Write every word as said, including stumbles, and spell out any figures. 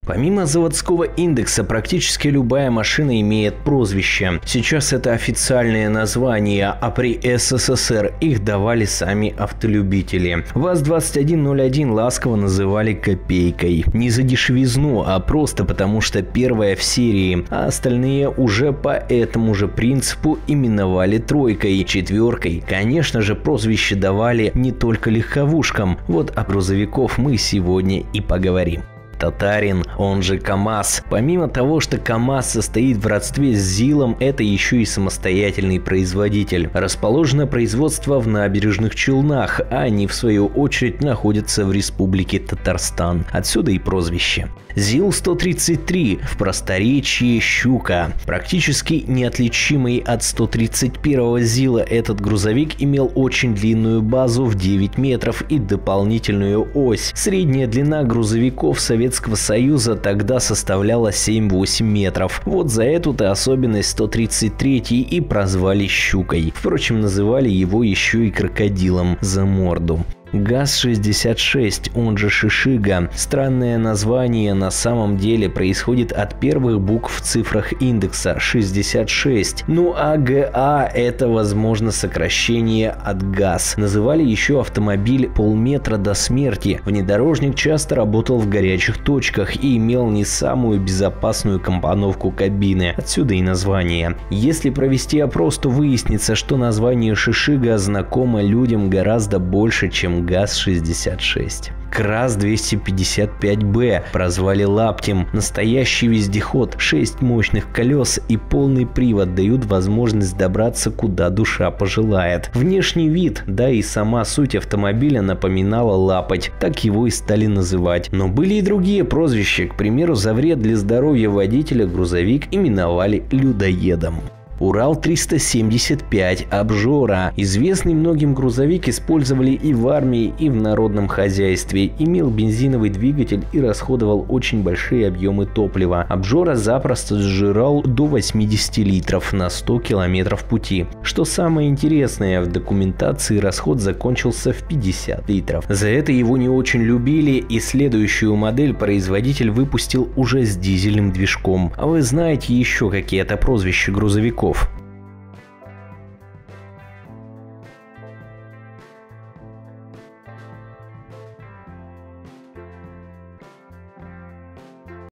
Помимо заводского индекса, практически любая машина имеет прозвище. Сейчас это официальное название, а при СССР их давали сами автолюбители. ВАЗ двадцать один ноль один ласково называли «копейкой». Не за дешевизну, а просто потому, что первая в серии, а остальные уже по этому же принципу именовали «тройкой», «четверкой». Конечно же, прозвище давали не только легковушкам. Вот о грузовиков мы сегодня и поговорим. Татарин, он же КамАЗ. Помимо того, что КамАЗ состоит в родстве с ЗИЛом, это еще и самостоятельный производитель. Расположено производство в Набережных Челнах, а они в свою очередь находятся в Республике Татарстан. Отсюда и прозвище. ЗИЛ сто тридцать три, в просторечии «Щука». Практически неотличимый от сто тридцать первого ЗИЛа, этот грузовик имел очень длинную базу в девять метров и дополнительную ось. Средняя длина грузовиков Советского Союза тогда составляла семь-восемь метров. Вот за эту-то особенность сто тридцать третий и прозвали «Щукой». Впрочем, называли его еще и крокодилом за морду. ГАЗ шестьдесят шесть, он же Шишига. Странное название на самом деле происходит от первых букв в цифрах индекса шестьдесят шесть. Ну а ГА это, возможно, сокращение от ГАЗ. Называли еще автомобиль полметра до смерти. Внедорожник часто работал в горячих точках и имел не самую безопасную компоновку кабины. Отсюда и название. Если провести опрос, то выяснится, что название Шишига знакомо людям гораздо больше, чем ГАЗ шестьдесят шесть. КРАЗ двести пятьдесят пять Б прозвали лаптем. Настоящий вездеход, шесть мощных колес и полный привод дают возможность добраться куда душа пожелает. Внешний вид, да и сама суть автомобиля напоминала лапоть, так его и стали называть. Но были и другие прозвища, к примеру, за вред для здоровья водителя грузовик именовали людоедом. Урал триста семьдесят пять Обжора. Известный многим грузовик использовали и в армии, и в народном хозяйстве. Имел бензиновый двигатель и расходовал очень большие объемы топлива. Обжора запросто сжирал до восьмидесяти литров на сто километров пути. Что самое интересное, в документации расход закончился в пятьдесят литров. За это его не очень любили, и следующую модель производитель выпустил уже с дизельным движком. А вы знаете еще какие-то прозвища грузовиков?